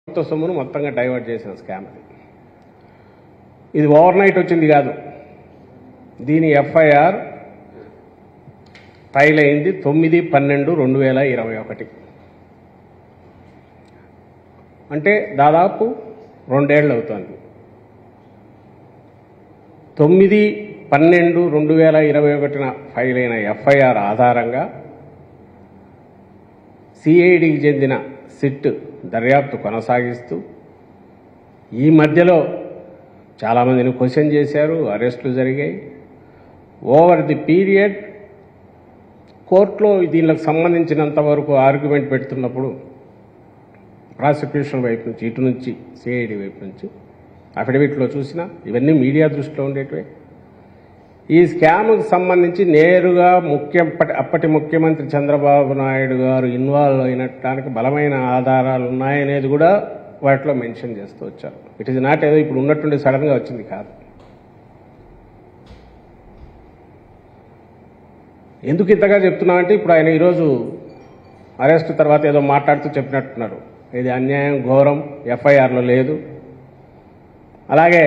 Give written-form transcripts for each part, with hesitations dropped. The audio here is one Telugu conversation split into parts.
సొమ్మును మొత్తంగా డైవర్ట్ చేసిన స్కామ్ ఇది ఓవర్ నైట్ వచ్చింది కాదు. దీని ఎఫ్ఐఆర్ ఫైల్ అయింది 9/12/2021. అంటే దాదాపు 2 ఏళ్ళు అవుతుంది. 9/12/2021 ఫైల్ అయిన ఎఫ్ఐఆర్ ఆధారంగా సిఐడికి చెందిన సిట్ దర్యాప్తు కొనసాగిస్తూ ఈ మధ్యలో చాలామందిని క్వశ్చన్ చేశారు, అరెస్టులు జరిగాయి. ఓవర్ ది పీరియడ్ కోర్టులో దీనికి సంబంధించినంత వరకు ఆర్గ్యుమెంట్ పెడుతున్నప్పుడు ప్రాసిక్యూషన్ వైపు నుంచి, ఇటు నుంచి సిఐడి వైపు నుంచి అఫిడవిట్లో చూసినా ఇవన్నీ మీడియా దృష్టిలో ఉండేటివే. ఈ స్కామ్కు సంబంధించి నేరుగా అప్పటి ముఖ్యమంత్రి చంద్రబాబు నాయుడు గారు ఇన్వాల్వ్ అయినటానికి బలమైన ఆధారాలు ఉన్నాయనేది కూడా వాటిలో మెన్షన్ చేస్తూ వచ్చారు. ఇట్ ఈజ్ నాట్ ఏదో ఇప్పుడు ఉన్నట్టుండి సడన్గా వచ్చింది కాదు. ఎందుకు ఇంతగా చెప్తున్నామంటే ఇప్పుడు ఆయన ఈరోజు అరెస్ట్ తర్వాత ఏదో మాట్లాడుతూ చెప్పినట్టున్నారు, ఇది అన్యాయం, ఘోరం, ఎఫ్ఐఆర్లో లేదు, అలాగే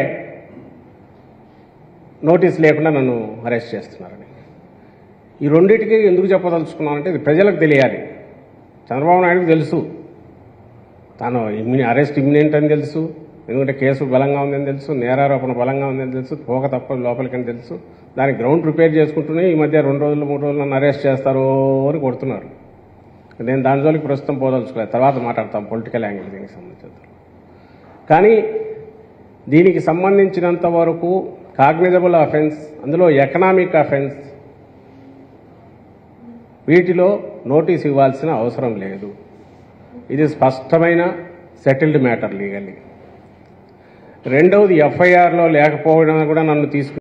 నోటీస్ లేకుండా నన్ను అరెస్ట్ చేస్తున్నారని. ఈ రెండింటికి ఎందుకు చెప్పదలుచుకున్నానంటే ఇది ప్రజలకు తెలియాలి. చంద్రబాబు నాయుడుకు తెలుసు తాను అరెస్ట్ ఇమ్మినెంట్ అని తెలుసు, ఎందుకంటే కేసు బలంగా ఉందని తెలుసు, నేరారోపణ బలంగా ఉందని తెలుసు, పోక తప్ప లోపలికని తెలుసు. దానికి గ్రౌండ్ ప్రిపేర్ చేసుకుంటూనే ఈ మధ్య 2 రోజులు 3 రోజులు నన్ను అరెస్ట్ చేస్తారు అని కొడుతున్నారు. నేను దాని జోలికి ప్రస్తుతం పోదలుచుకోలేదు, తర్వాత మాట్లాడతాం పొలిటికల్ యాంగిల్ దీనికి సంబంధించి. కానీ దీనికి సంబంధించినంత వరకు కాగ్నిజబుల్ అఫెన్స్, అందులో ఎకనామిక్ అఫెన్స్, వీటిలో నోటీస్ ఇవ్వాల్సిన అవసరం లేదు. ఇది స్పష్టమైన సెటిల్డ్ మ్యాటర్ లీగల్లీ. రెండవది ఎఫ్ఐఆర్లో లేకపోవడం కూడా నన్ను తీసుకు